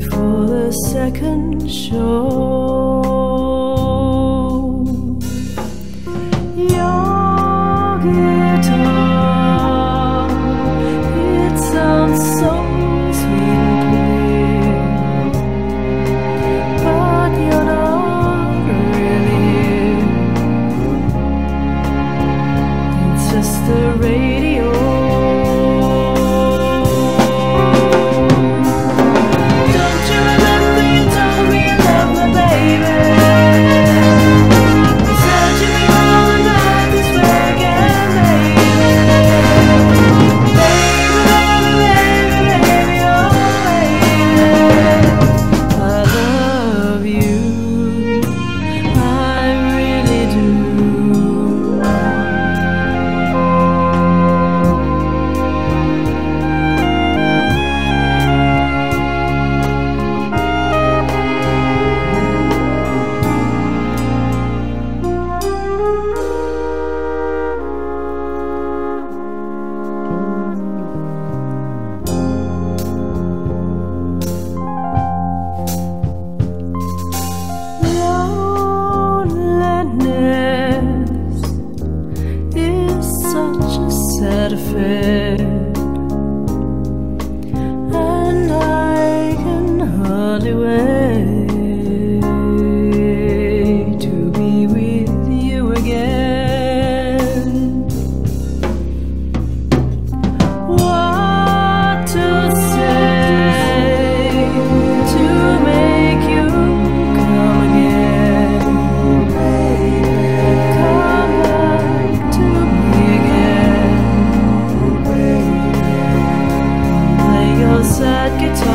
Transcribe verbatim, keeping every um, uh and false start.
for the second show. Your guitar, it sounds so sweet and clear, but you're not really here. It's just the radio. And I can hardly wait to be with you again. What to say to make you come again? Come back to me again. Play your sad guitar.